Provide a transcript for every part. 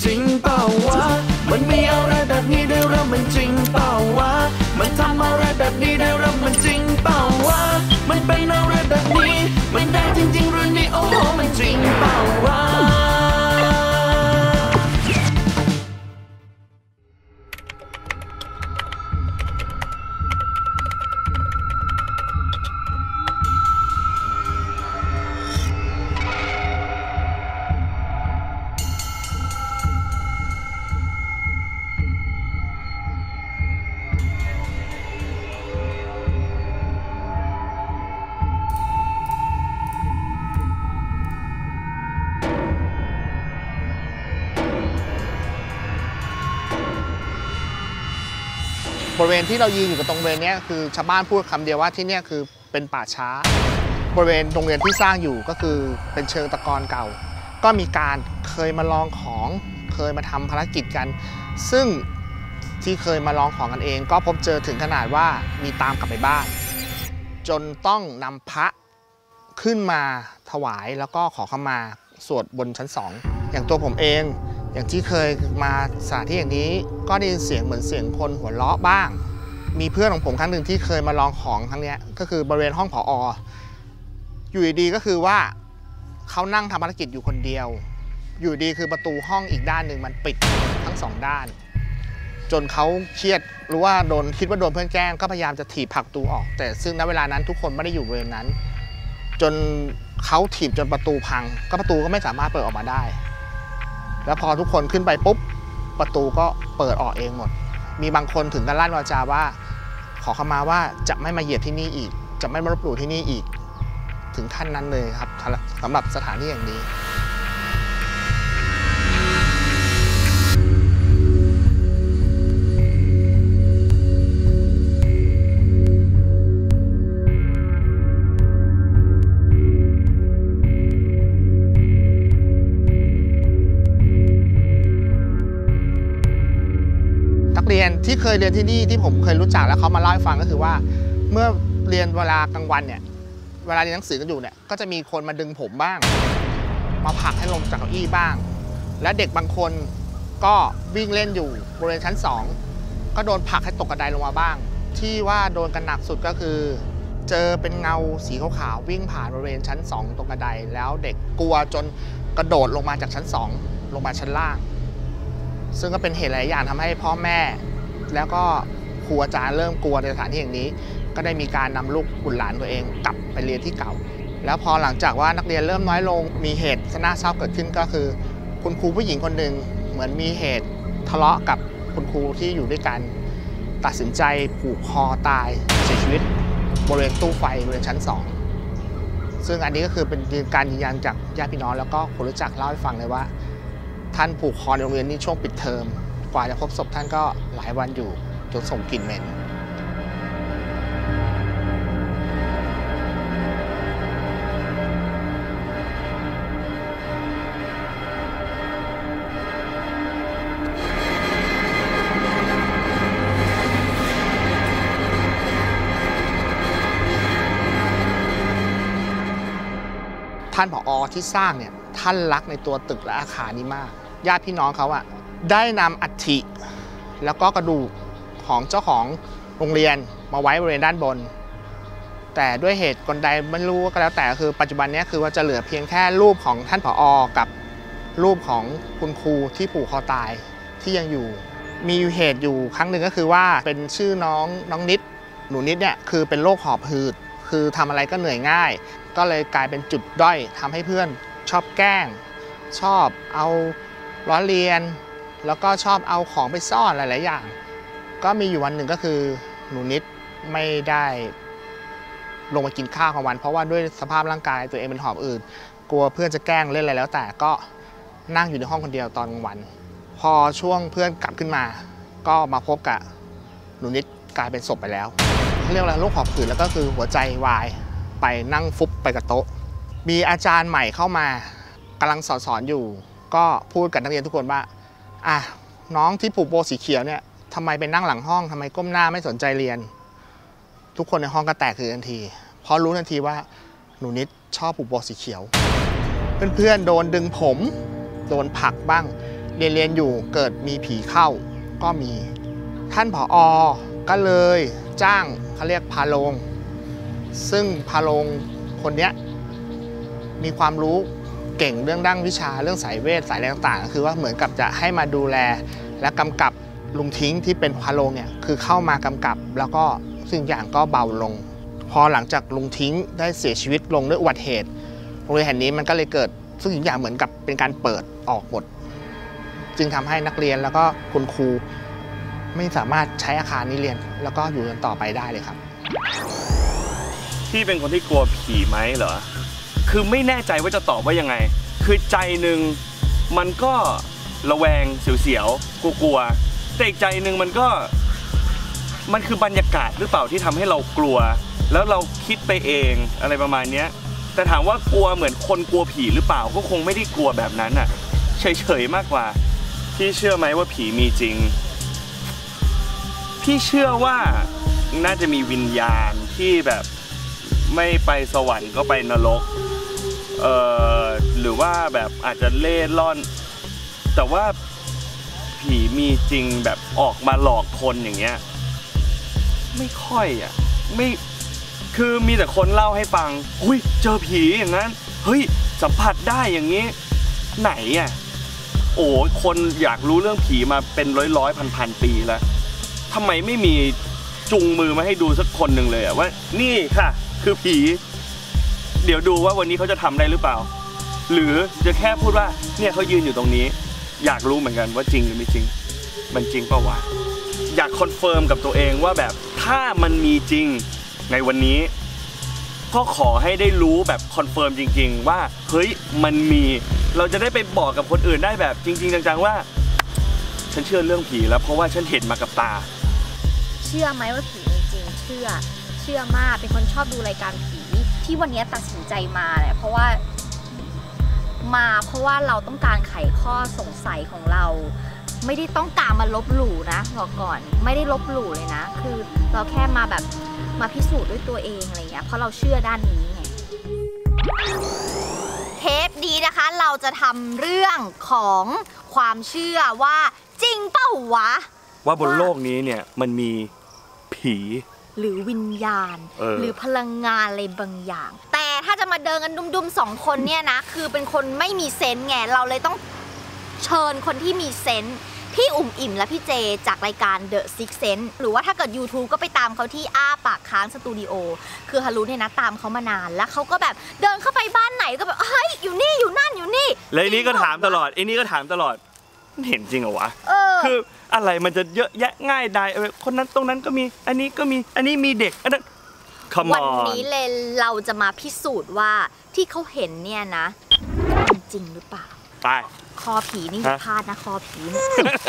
ริงเปล่าวะมันมีอะไรแบบนี้ได้หรือมันจริงเปล่าวะมันทำอะไรแบบนี้ได้หรือมันจริงเปล่าวะมันเป็นอะไรแบบนี้มันได้จริงๆหรือนี่โอ้โหมันจริงเปล่าวะบริเวณที่เรายืนอยู่กับตรงบริเวณนี้คือชาวบ้านพูดคำเดียวว่าที่นี่คือเป็นป่าช้าบริเวณโรงเรียนที่สร้างอยู่ก็คือเป็นเชิงตะกอนเก่าก็มีการเคยมาลองของเคยมาทำภารกิจกันซึ่งที่เคยมาลองของกันเองก็พบเจอถึงขนาดว่ามีตามกลับไปบ้านจนต้องนำพระขึ้นมาถวายแล้วก็ขอขมาสวดบนชั้น2อย่างตัวผมเองอย่างที่เคยมาสถานที่อย่างนี้ก็ได้ยินเสียงเหมือนเสียงคนหัวเราะบ้างมีเพื่อนของผมครั้งหนึ่งที่เคยมาลองของครั้งนี้ก็คือบริเวณห้องผอ.อยู่ดีก็คือว่าเขานั่งทำภารกิจอยู่คนเดียวอยู่ดีคือประตูห้องอีกด้านหนึ่งมันปิดทั้ง2ด้านจนเขาเครียดรู้ว่าคิดว่าโดนเพื่อนแกล้งก็พยายามจะถีบผลักประตูออกแต่ซึ่งณเวลานั้นทุกคนไม่ได้อยู่บริเวณนั้นจนเขาถีบจนประตูพังก็ประตูก็ไม่สามารถเปิดออกมาได้แล้วพอทุกคนขึ้นไปปุ๊บประตูก็เปิดออกเองหมดมีบางคนถึงกับลั่นวาจาว่าขอเข้ามาว่าจะไม่มาเหยียบที่นี่อีกจะไม่มารบหลู่ที่นี่อีกถึงขั้นนั้นเลยครับสำหรับสถานที่อย่างนี้เรียนที่เคยเรียนที่นี่ที่ผมเคยรู้จักแล้วเขามาเล่าให้ฟังก็คือว่าเมื่อเรียนเวลากลางวันเนี่ยเวลาเรียนหนังสือกันอยู่เนี่ยก็จะมีคนมาดึงผมบ้างมาผลักให้ลงจากเก้าอี้บ้างและเด็กบางคนก็วิ่งเล่นอยู่บริเวณชั้น2ก็โดนผลักให้ตกกระไดลงมาบ้างที่ว่าโดนกันหนักสุดก็คือเจอเป็นเงาสีขาวๆวิ่งผ่านบริเวณชั้น2ตรงกระไดแล้วเด็กกลัวจนกระโดดลงมาจากชั้น2ลงมาชั้นล่างซึ่งก็เป็นเหตุหลายอย่างทำให้พ่อแม่แล้วก็ครูอาจารย์เริ่มกลัวในสถานที่อย่างนี้ก็ได้มีการนำลูกบุตรหลานตัวเองกลับไปเรียนที่เก่าแล้วพอหลังจากว่านักเรียนเริ่มน้อยลงมีเหตุน่าเศร้าเกิดขึ้นก็คือคุณครูผู้หญิงคนหนึ่งเหมือนมีเหตุทะเลาะกับคุณครูที่อยู่ด้วยกันตัดสินใจผูกคอตายเสียชีวิตบริเวณตู้ไฟบริเวณชั้น2ซึ่งอันนี้ก็คือเป็นการยืนยันจากญาติพี่น้องแล้วก็คนรู้จักเล่าให้ฟังเลยว่าท่านผูกคอในโรงเรียนนี้ช่วงปิดเทอมกว่าจะพบศพท่านก็หลายวันอยู่จนส่งกลิ่นเหม็นท่านผอ.ที่สร้างเนี่ยท่านรักในตัวตึกและอาคารนี้มากญาติพี่น้องเขาอะได้นำอัฐิแล้วก็กระดูกของเจ้าของโรงเรียนมาไว้บริเวณด้านบนแต่ด้วยเหตุกลใดไม่รู้ก็แล้วแต่คือปัจจุบันนี้คือว่าจะเหลือเพียงแค่รูปของท่านผอ.กับรูปของคุณครูที่ผูกคอตายที่ยังอยู่มีเหตุอยู่ครั้งหนึ่งก็คือว่าเป็นชื่อน้องนิดหนูนิดเนี่ยคือเป็นโรคหอบหืดคือทำอะไรก็เหนื่อยง่ายก็เลยกลายเป็นจุดด้อยทำให้เพื่อนชอบแกล้งชอบเอาล้อเลียนแล้วก็ชอบเอาของไปซ่อนหลายๆอย่างก็มีอยู่วันหนึ่งก็คือหนูนิดไม่ได้ลงมากินข้าวของวันเพราะว่าด้วยสภาพร่างกายตัวเองเป็นหอบอืดกลัวเพื่อนจะแกล้งเล่นอะไรแล้วแต่ก็นั่งอยู่ในห้องคนเดียวตอนกลางวันพอช่วงเพื่อนกลับขึ้นมาก็มาพบกับหนูนิดกลายเป็นศพไปแล้วเขาเรียกว่าโรคหอบหืดแล้วก็คือหัวใจวายไปนั่งฟุบไปกับโต๊ะมีอาจารย์ใหม่เข้ามากำลังสอนอยู่ก็พูดกับนักเรียนทุกคนว่าน้องที่ผูกโบสีเขียวเนี่ยทำไมไปนั่งหลังห้องทำไมก้มหน้าไม่สนใจเรียนทุกคนในห้องก็แตกคือทันทีเพราะรู้ทันทีว่าหนูนิดชอบผูกโบสีเขียวเพื่อนๆโดนดึงผมโดนผลักบ้างเรียนอยู่เกิดมีผีเข้าก็มีท่านผอ.ก็เลยจ้างเขาเรียกพาโรงซึ่งพาโรงคนเนี้ยมีความรู้เก่งเรื่องด้านวิชาเรื่องสายเวทสายอะไรต่างๆคือว่าเหมือนกับจะให้มาดูแลและกำกับลุงทิ้งที่เป็นพาโรงเนี่ยคือเข้ามากำกับแล้วก็สิ่งอย่างก็เบาลงพอหลังจากลุงทิ้งได้เสียชีวิตลงด้วยอุบัติเหตุโรงเรียนแห่งนี้มันก็เลยเกิดซึ่งอย่างเหมือนกับเป็นการเปิดออกหมดจึงทำให้นักเรียนแล้วก็คุณครูไม่สามารถใช้อาคารนี้เรียนแล้วก็อยู่กันต่อไปได้เลยครับพี่เป็นคนที่กลัวผีไหมเหรอคือไม่แน่ใจว่าจะตอบว่ายังไงคือใจหนึ่งมันก็ระแวงเสียวๆกลัวๆแต่อีกใจหนึ่งมันคือบรรยากาศหรือเปล่าที่ทำให้เรากลัวแล้วเราคิดไปเองอะไรประมาณนี้แต่ถามว่ากลัวเหมือนคนกลัวผีหรือเปล่าก็คงไม่ได้กลัวแบบนั้นอ่ะเฉยๆมากกว่าพี่เชื่อไหมว่าผีมีจริงพี่เชื่อว่าน่าจะมีวิญญาณที่แบบไม่ไปสวรรค์ก็ไปนรกหรือว่าแบบอาจจะเล่ร่อนแต่ว่าผีมีจริงแบบออกมาหลอกคนอย่างเงี้ยไม่ค่อยอ่ะไม่คือมีแต่คนเล่าให้ฟังอุ้ยเจอผีอย่างนั้นเฮ้ยสัมผัสได้อย่างนี้ไหนอ่ะโอ้คนอยากรู้เรื่องผีมาเป็นร้อยพันปีแล้วทำไมไม่มีจุงมือมาให้ดูสักคนหนึ่งเลยอ่ะว่านี่ค่ะคือผีเดี๋ยวดูว่าวันนี้เขาจะทำได้หรือเปล่าหรือจะแค่พูดว่าเนี่ยเขายืนอยู่ตรงนี้อยากรู้เหมือนกันว่าจริงหรือไม่จริงมันจริงเปล่าวะอยากคอนเฟิร์มกับตัวเองว่าแบบถ้ามันมีจริงในวันนี้ก็ขอให้ได้รู้แบบคอนเฟิร์มจริงๆว่าเฮ้ยมันมีเราจะได้ไปบอกกับคนอื่นได้แบบจริงๆจังๆว่าฉันเชื่อเรื่องผีแล้วเพราะว่าฉันเห็นมากับตาเชื่อไหมว่าผีมีจริงเชื่อมากเป็นคนชอบดูรายการผีที่วันนี้ตัดสินใจมาเนี่ยเพราะว่าเราต้องการไขข้อสงสัยของเราไม่ได้ต้องการมาลบหลู่นะบอกก่อนไม่ได้ลบหลู่เลยนะคือเราแค่มาแบบมาพิสูจน์ด้วยตัวเองอะไรเงี้ยเพราะเราเชื่อด้านนี้ไงเทปนี้นะคะเราจะทำเรื่องของความเชื่อว่าจริงเปล่าวะว่าบนโลกนี้เนี่ยมันมีผีหรือวิญญาณหรือพลังงานอะไรบางอย่างแต่ถ้าจะมาเดินกันดุมๆ2 คนเนี่ยนะคือเป็นคนไม่มีเซนส์ไงเราเลยต้องเชิญคนที่มีเซนส์พี่อุ่มอิ่มและพี่เจจากรายการ The Six Sense หรือว่าถ้าเกิด YouTube ก็ไปตามเขาที่อ้าปากค้างสตูดิโอคือฮารุเนี่ยนะตามเขามานานแล้วเขาก็แบบเดินเข้าไปบ้านไหนก็แบบเฮ้ยอยู่นี่อยู่นั่นอยู่นี่แล้วนี้ก็ถามตลอดเห็นจริงเหรอวะคืออะไรมันจะเยอะแยะง่ายได้คนนั้นตรงนั้นก็มีอันนี้ก็มีอันนี้มีเด็กอันนั้นวันนี้เลยเราจะมาพิสูจน์ว่าที่เขาเห็นเนี่ยนะจริงหรือเปล่าไปคอผีนี่พลาดนะคอผีเนี่ย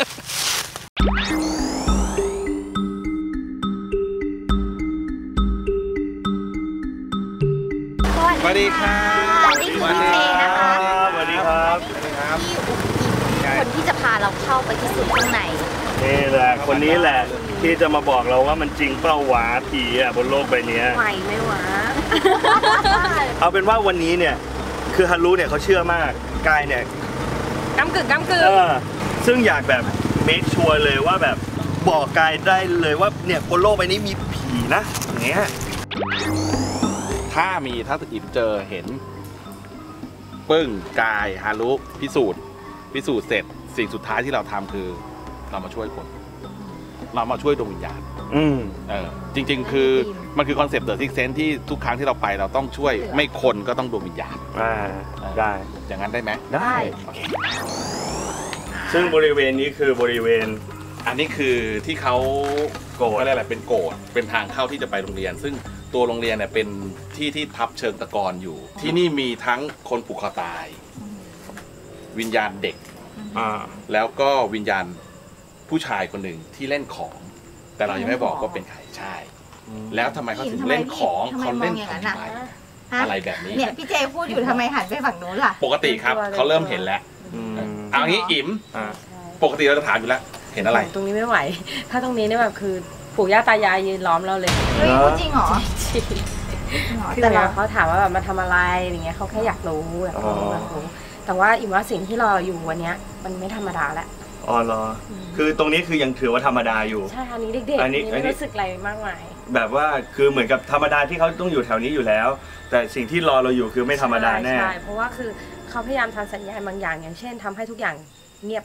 สวัสดีครับนี่คือพี่เจนะคะสวัสดีครับพี่อุ๊บคนที่จะพาเราเข้าไปที่สุดข้างในนี่แหละคนนี้แหละที่จะมาบอกเราว่ามันจริงเปล่าวะผีอ่ะบนโลกใบนี้ไม่วะเอาเป็นว่าวันนี้เนี่ยคือฮารุเนี่ยเขาเชื่อมากกายเนี่ยก้ำกึ่งซึ่งอยากแบบเมคชัวร์เลยว่าแบบบอกกายได้เลยว่าเนี่ยบนโลกใบนี้มีผีนะอย่างเงี้ยถ้าอิ่มเจอเห็นปึ้งกายฮารุพิสูจน์เสร็จสิ่งสุดท้ายที่เราทำคือเรามาช่วยคนเรามาช่วยดวงวิญญาณจริงๆคือมันคือคอนเซปต์เดอะซิกเซนส์ที่ทุกครั้งที่เราไปเราต้องช่วยไม่คนก็ต้องดวงวิญญาณได้อย่างนั้นได้ไหมได้โอเคซึ่งบริเวณนี้คือบริเวณอันนี้คือที่เขาโกรธอะไรเป็นโกรธเป็นทางเข้าที่จะไปโรงเรียนซึ่งตัวโรงเรียนเนี่ยเป็นที่ทับเชิงตะกอนอยู่ที่นี่มีทั้งคนผูกคอตายวิญญาณเด็กแล้วก็วิญญาณผู้ชายคนหนึ่งที่เล่นของแต่เรายังไม่บอกว่าเป็นใครใช่แล้วทำไมเขาถึงเล่นของเขาเล่นทำไมอะไรแบบนี้เนี่ยพี่เจพูดอยู่ทำไมหันไปฝั่งนู้นล่ะปกติครับเขาเริ่มเห็นแล้วเอางี้อิ่มปกติเราจะถามอยู่แล้วเห็นอะไรตรงนี้ไม่ไหวถ้าตรงนี้เนี่ยแบบคือปู่ย่าตายายยืนล้อมเราเลยจริงเหรอจริงคือเขาถามว่าแบบมาทำอะไรอย่างเงี้ยเขาแค่อยากรู้แต่ว่าอิ่มว่าสิ่งที่เราอยู่วันนี้มันไม่ธรรมดาแล้วอ๋อเหรอคือตรงนี้คือยังถือว่าธรรมดาอยู่ใช่อันนี้เด็กๆอันนี้ไม่รู้สึกอะไรมากมายแบบว่าคือเหมือนกับธรรมดาที่เขาต้องอยู่แถวนี้อยู่แล้วแต่สิ่งที่รอเราอยู่คือไม่ธรรมดาแน่ใช่เพราะว่าคือเขาพยายามทำสัญญาณบางอย่างอย่างเช่นทำให้ทุกอย่างเงียบ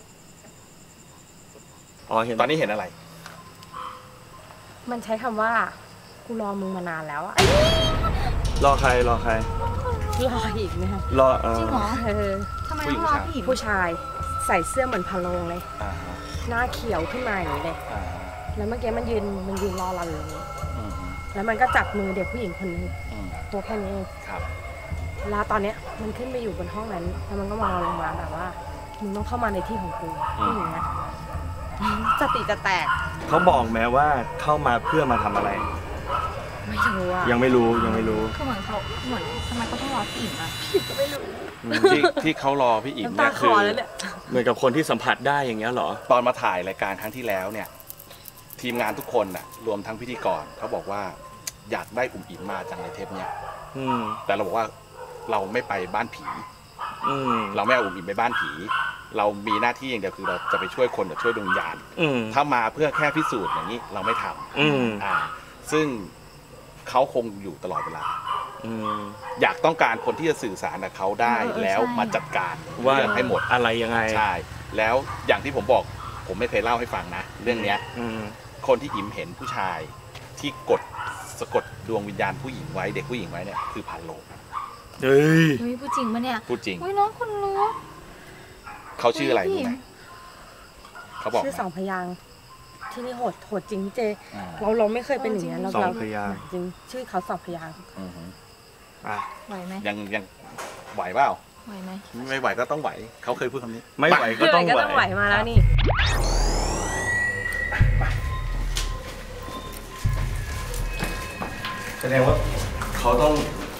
อ๋อเห็นตอนนี้เห็นอะไรมันใช้คำว่ากูรอมึงมานานแล้วอะรอใครรออีกไหมคะรอจริงเหรอทำไมต้องรอผู้ชายใส่เสื้อเหมือนพะโลงเลยหน้าเขียวขึ้นมาอย่างนี้เลยแล้วเมื่อกี้มันยืนรอเราอยู่อย่างนี้แล้วมันก็จับมือเด็กผู้หญิงคนนึงตัวแค่นี้เองแล้วตอนเนี้ยมันขึ้นไปอยู่บนห้องนั้นแล้วมันก็มองเราลงมาแบบว่ามึงต้องเข้ามาในที่ของกูอย่างเงี้ยสติจะแตกเขาบอกแม้ว่าเข้ามาเพื่อมาทำอะไรไม่รู้อะยังไม่รู้คือเหมือนทำไมเขาต้องรอพี่อิ่มอ่ะพี่ก็ไม่รู้ที่เขารอพี่อิ่มเนี่ยคือเหมือนกับคนที่สัมผัสได้อย่างเงี้ยเหรอตอนมาถ่ายรายการครั้งที่แล้วเนี่ยทีมงานทุกคนน่ะรวมทั้งพิธีกรเขาบอกว่าอยากได้อิ่มมาจังในเทปเนี้ยแต่เราบอกว่าเราไม่ไปบ้านผีเราไม่เอาอิ่มไปบ้านผีเรามีหน้าที่อย่างเดียวคือเราจะไปช่วยคนหรือช่วยดวงวิญญาณถ้ามาเพื่อแค่พิสูจน์อย่างนี้เราไม่ทำซึ่งเขาคงอยู่ตลอดเวลาอยากต้องการคนที่จะสื่อสารกับเขาได้แล้วมาจัดการว่าให้หมดอะไรยังไงใช่แล้วอย่างที่ผมบอกผมไม่เคยเล่าให้ฟังนะเรื่องเนี้ยคนที่อิ่มเห็นผู้ชายที่สะกดดวงวิญญาณผู้หญิงไว้เด็กผู้หญิงไว้เนี่ยคือพันโลงเฮ้ยพูดจริงปะเนี่ยพูดจริงน้องคนรู้เขาชื่ออะไรรู้ไหมเขาบอกชื่อสองพยางที่นี่โหดจริงพี่เจเราไม่เคยเป็นอย่างนี้เราจริงชื่อเขาสองพยางไหวไหมยังไหวเปล่าไหวไหมไม่ไหวก็ต้องไหวเขาเคยพูดคำนี้ไม่ไหวก็ต้องไหวมาแล้วนี่แสดงว่าเขาต้อง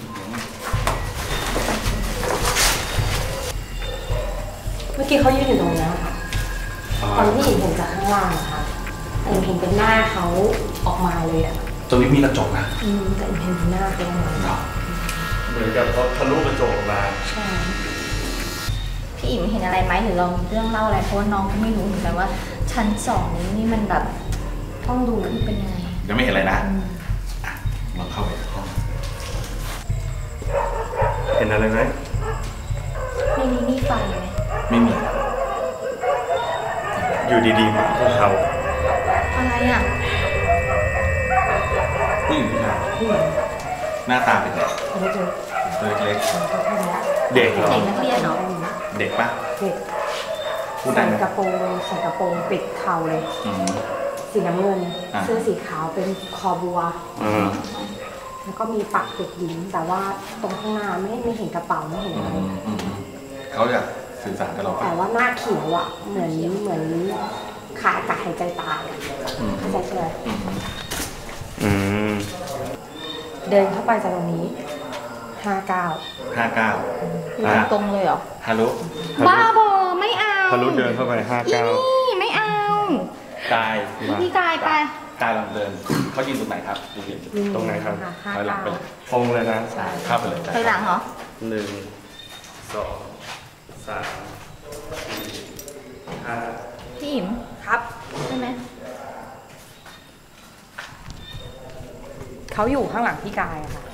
เมื่อกี้เขายืนอยู่ตรงนี้ค่ะตอนที่เห็นจากข้างล่างค่ะแต่เห็นเป็นหน้าเขาออกมาเลยอ่ะตรงนี้มีกระจกนะแต่เห็นหน้าเขาออกมาเหมือนกับเขาทะลุกระจกออกมาใช่พี่อิ่มเห็นอะไรไหมหรือเราเรื่องเล่าอะไรเพราะว่าน้องก็ไม่รู้เหมือนกันว่าชั้น2นี่มันแบบต้องดูเป็นยังไงยังไม่เห็นอะไรนะลองเข้าไปห้องเห็นอะไรไหมไม่มีไฟไหมไม่มีอยู่ดีๆมาพวกเขาอะไรอ่ะผู้หญิงผู้ชายหน้าตาเป็นไงตัวเล็กเด็กเหรอเด็กนักเรียนเหรอเด็กปะเด็กใส่กระโปรงปิดเข่าเลยสีน้ำเงินเสื้อสีขาวเป็นคอบัวแล้วก็มีปักเด็กหญิงแต่ว่าตรงข้างหน้าไม่เห็นกระเป๋าไม่เห็นอะไรเขาอยากสื่อสารกับเราแต่ว่าหน้าเขียวอ่ะเหมือนขาดการหายใจตายเข้าใจใช่ไหมเดินเข้าไปจากตรงนี้59 ตรงเลยเหรอฮารุบ้าบอไม่เอาฮารุเดินเข้าไป59 ไม่เอากายพี่กายไปกายลองเดินเขายืนตรงไหนครับตรงไหนครับถอยหลังไปตรงเลยนะเข้าไปเลยถอยหลังเหรอ 1 2 3 4 5 พี่อิ่มครับใช่ไหมเขาอยู่ข้างหลังพี่กายค่ะ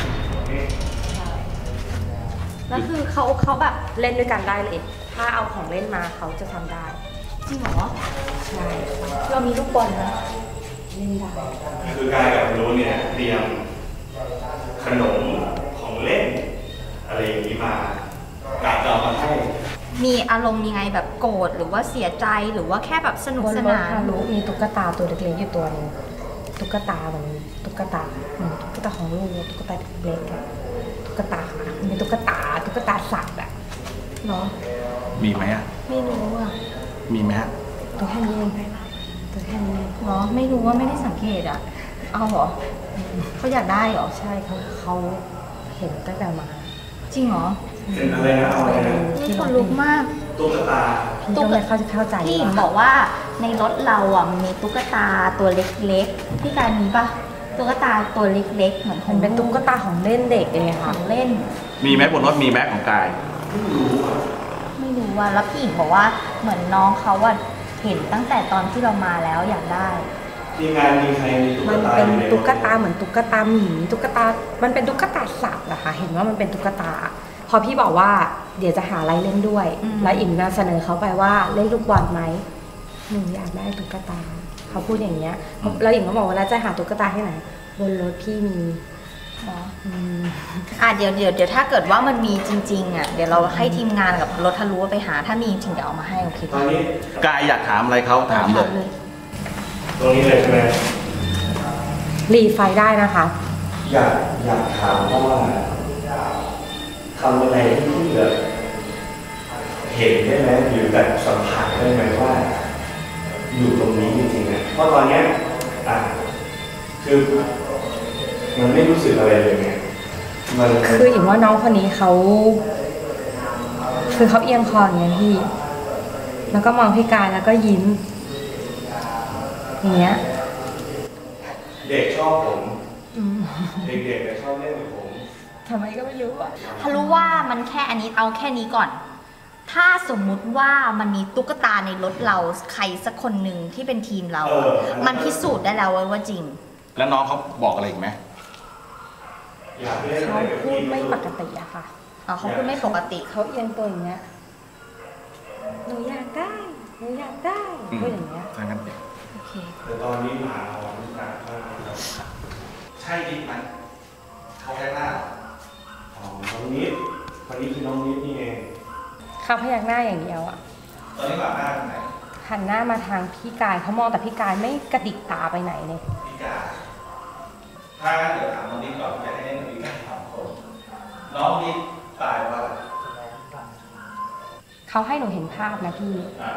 แล้วคือเขาแบบเล่นด้วยกันได้เลยถ้าเอาของเล่นมาเขาจะทำได้จริงเหรอใช่เรามีลูกบอลนะเล่นได้คือกายกับรู้เนี่ยเตรียมขนมของเล่นอะไรอย่างนี้มากะจะเอามาให้มีอารมณ์ยังไงแบบโกรธหรือว่าเสียใจหรือว่าแค่แบบสนุกสนานมีตุ๊กตาตัวเล็กๆอยู่ตัวนึงตุ๊กตาเหมือนตุ๊กตาของลูกตุ๊กตาเล็กๆตุ๊กตาเป็นตุ๊กตาสัตว์อะเนาะมีไหมอ่ะไม่รู้อ่ะมีไหมตัวแค่นี้เองตัวแค่นี้เนาะไม่รู้ว่าไม่ได้สังเกตอ่ะเอาเหรอเขาอยากได้เหรอใช่เขาเห็นตั้งแต่มาจริงเหรอเห็นอะไรนะนี่คนลุกมากตุ๊กตาเขาจะเข้าใจพี่อิ่มบอกว่าในรถเราอ่ะมีตุ๊กตาตัวเล็กๆพี่การมีปะตุ๊กตาตัวเล็กๆเหมือนเป็นตุ๊กตาของเล่นเด็กเลยค่ะของเล่นมีไหมบนรถมีไหมของกายไม่รู้ว่าแล้วพี่หญิงบอกว่าเหมือนน้องเขาว่าเห็นตั้งแต่ตอนที่เรามาแล้วอยากได้ทีมงานมีใครมีตุ๊กมันตาเป็นตุ๊กตาเหมือนตุ๊กตาหมีตุ๊กตามันเป็นตุ๊กตาสัตว์นะคะเห็นว่ามันเป็นตุ๊กตาพอพี่บอกว่าเดี๋ยวจะหาอะไรเล่นด้วยแล้วอิมน่าเสนอเขาไปว่าเล่นลูกบอลไหมหนูอยากได้ตุ๊กตาเขาพูดอย่างเงี้ยแล้วอิมก็บอกว่าแล้วจะหาตุ๊กตาที่ไหนบนรถพี่มีเดี๋ยวถ้าเกิดว่ามันมีจริงๆเดี๋ยวเราให้ทีมงานกับรถทะลุไปหาถ้ามีจริงเดี๋ยวเอามาให้โอเคตอนนี้กายอยากถามอะไรเขาถามเลยตรงนี้เลยใช่ไหมรีไฟได้นะคะอยากถามว่าทำอะไรที่เหลือเห็นได้ไหมหรือแบบสัมผัสได้ไหมว่าอยู่ตรงนี้จริงๆเพราะตอนนี้คือมันไม่รู้สึกอะไรเลยไงคืออย่างว่าน้องคนนี้เขาคือเขาเอียงคออย่างเงี้ยพี่แล้วก็มองพี่กายแล้วก็ยิ้มอย่างเงี้ยเด็กชอบผมเด็กๆชอบเล่นกับผมทำไมก็ไม่รู้ถ้ารู้ว่ามันแค่อันนี้เอาแค่นี้ก่อนถ้าสมมุติว่ามันมีตุ๊กตาในรถเราใครสักคนหนึ่งที่เป็นทีมเรามันพิสูจน์ได้แล้วว่าจริงแล้วน้องเขาบอกอะไรอีกไหมเขาพูดไม่ปกติอะค่ะเขาพูดไม่ปกติเขาเอียงตัวอย่างเงี้ยหนูอยากได้พูดอย่างเงี้ยทางกันเด็กโอเคแต่ตอนนี้หมาหอนหนักมากใช่ดิมันเขาแค่หน้าน้องนิดคนนี้คือน้องนิดนี่เองเขาพยักหน้าอย่างเดียวอะตอนนี้หมาหน้าไหนหันหน้ามาทางพี่กายเขามองแต่พี่กายไม่กระดิกตาไปไหนเลยพี่กายถ้าเดี๋ยวถามน้องนิดก่อนจะให้น้องนิดถามคนน้องนิดตายว่าเขาให้หนูเห็นภาพนะพี่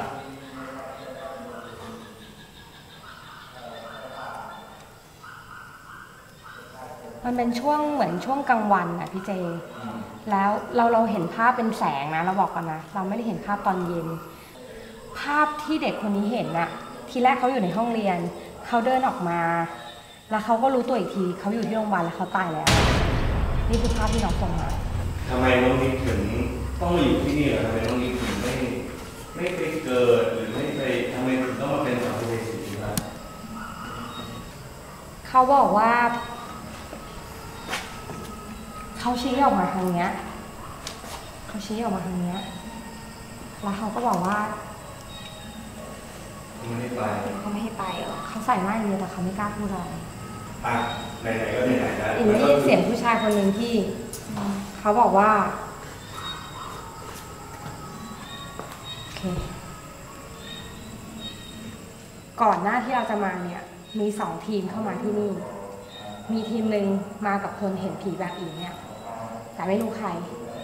มันเป็นช่วงเหมือนช่วงกลางวันนะพี่เจแล้วเราเห็นภาพเป็นแสงนะเราบอกกันนะเราไม่ได้เห็นภาพตอนเย็นภาพที่เด็กคนนี้เห็นน่ะทีแรกเขาอยู่ในห้องเรียนเขาเดินออกมาแล้วเขาก็รู้ตัวอีกทีเขาอยู่ที่โรงพยาบาลแล้วเขาตายแล้วนี่คือภาพที่น้องส่งมาทำไมน้องนิดถึงต้องมาอยู่ที่นี่เหรอทำไมน้องนิดถึงไม่ไปเกิดหรือไม่ไปทำไมถึงต้องมาเป็นสัมภเวสีล่ะเขาบอกว่าเขาชี้ออกมาทางเนี้ยแล้วเขาก็บอกว่าไม่ให้ไปเขาไม่ให้ไปเขาใส่หน้าเยอะแต่เขาไม่กล้าพูดอะไรไหนๆก็ไหนๆได้ได้ยินเสียงผู้ชายคนหนึ่งที่เขาบอกว่าโอเคก่อนหน้าที่เราจะมาเนี่ยมี2 ทีมเข้ามาที่นี่มีทีมหนึ่งมากับคนเห็นผีแบบอีเนี่ยแต่ไม่รู้ใคร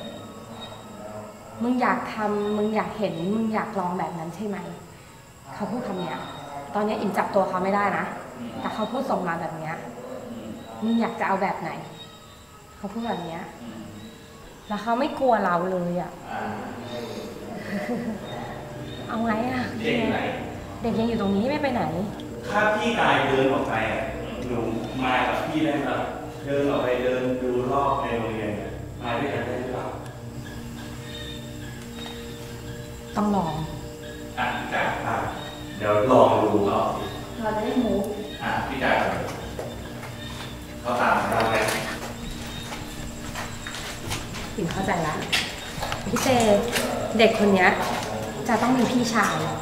มึงอยากทำมึงอยากเห็นมึงอยากลองแบบนั้นใช่ไหมเขาพูดคำเนี้ยตอนนี้อินจับตัวเขาไม่ได้นะแต่เขาพูดส่งมาแบบเนี้ยมึงอยากจะเอาแบบไหนเขาพูดแบบเนี้ยแล้วเขาไม่กลัวเราเลยเอาไงเด็กยังอยู่ตรงนี้ไม่ไปไหนถ้าพี่กายเดินออกไปหนูมากับพี่ได้ไหมเดินออกไปเดินดูรอบในโรงเรียนมาด้วยกันได้หรือเปล่าต้องลองพี่กายเดี๋ยวลองดูเราจะได้มูฟพี่กายเขาตามเราไหมถึงเข้าใจแล้วพี่เจเด็กคนนี้จะต้องมีพี่ชายเหรอ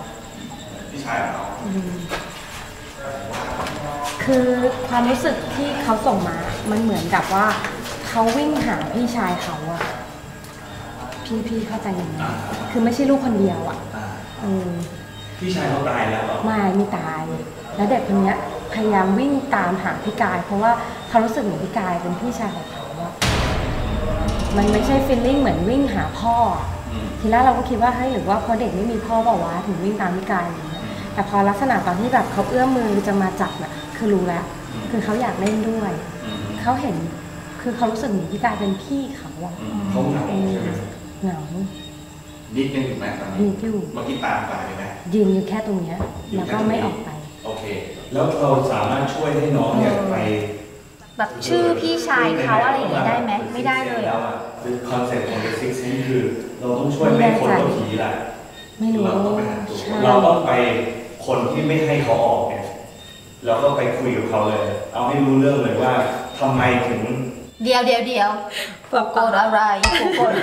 คือความรู้สึกที่เขาส่งมามันเหมือนกับว่าเขาวิ่งหาพี่ชายเขาอะพี่เข้าใจยังไงคือไม่ใช่ลูกคนเดียวอะพี่ชายเขาตายแล้วไม่ตายแล้วเด็กคนนี้พยายามวิ่งตามหาพี่กายเพราะว่าเขารู้สึกเหมือนพี่กายเป็นพี่ชายของเขาอะมันไม่ใช่ฟีลลิ่งเหมือนวิ่งหาพ่อทีแรกเราก็คิดว่าเฮ้ยหรือว่าเพราะเด็กไม่มีพ่อบอกว่าถึงวิ่งตามพี่กายอย่างเงี้ยแต่พอลักษณะตอนที่แบบเขาเอื้อมมือจะมาจับน่ะคือรู้แล้วคือเขาอยากเล่นด้วยเขาเห็นคือเขารู้สึกเหมือนพี่กายเป็นพี่เขาอะเขาเหงาเหงาดิ๊กยังอยู่ไหมตอนนี้อยู่เมื่อกี้ตามไปไหมยืนอยู่แค่ตรงเนี้ยแล้วก็ไม่ออกไปโอเคแล้วเราสามารถช่วยให้น้องเนี่ยไปแบบชื่อพี่ชายเขาอะไรอย่างนี้ได้ไหมไม่ได้เลยคอนเซ็ปต์ของ The Sixth Sense คือเราต้องช่วยไม่คนก็ผีแหละไม่รู้เราต้องไปหาตัวใช่เราต้องไปคนที่ไม่ให้เขาออกเนี่ยเราก็ไปคุยกับเขาเลย เอาให้รู้เรื่องเลยว่าทำไมถึงเดี๋ยวแบบโกรธอะไรกูโกรธ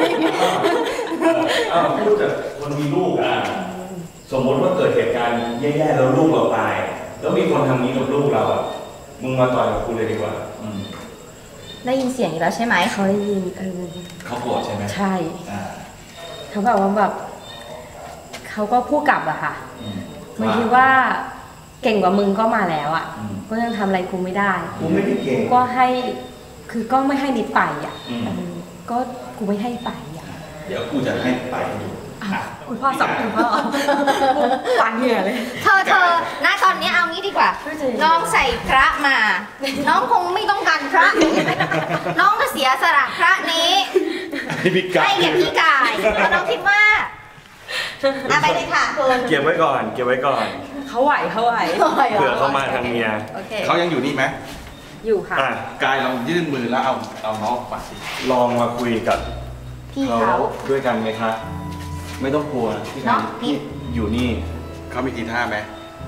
พูดจากคนมีลูกสมมติว่าเกิดเหตุการณ์แย่ๆแล้วลูกเราตายแล้วมีคนทำนี้กับลูกเรามึงมาต่อยกับกูเลยดีกว่าได้ยินเสียงอีกแล้วใช่ไหมเขาได้ยินเขาโกรธใช่ไหมใช่เขาแบบว่าแบบเขาก็พูดกลับอะค่ะบางทีว่าเก่งกว่ามึงก็มาแล้วอะก็ยังทำอะไรกูไม่ได้กูไม่ได้เก่งก็ให้คือก็ไม่ให้นิดไปอะก็กูไม่ให้ไปอะเดี๋ยวกูจะให้ไปดูคุณพ่อสอนคุณพ่อปันเหงื่อเลยเธอณตอนนี้เอางี้ดีกว่า น้องใส่พระมา น้องคงไม่ต้องการพระ น้องก็เสียสละพระนี้ให้แก่พี่กายเพราะน้องคิดว่าไปเลยค่ะคุณเก็บไว้ก่อนเขาไหวเผื่อเขามาทางเมียเขายังอยู่นี่ไหมอยู่ค่ะกายลองยื่นมือแล้วเอาน้องออกมาสิลองมาคุยกับพี่เขาด้วยกันไหมคะไม่ต้องกลัวพี่กายพี่อยู่นี่เขามีทีท่าไหม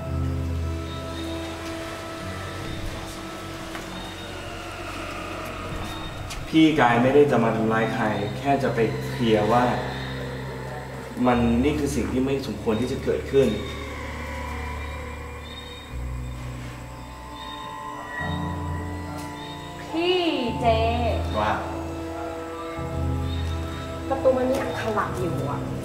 พี่กายไม่ได้จะมาทำร้ายใครแค่จะไปเคลียร์ว่ามันนี่คือสิ่งที่ไม่สมควรที่จะเกิดขึ้นพี่เจว่าประตูมันมีอักขระอยู่อะ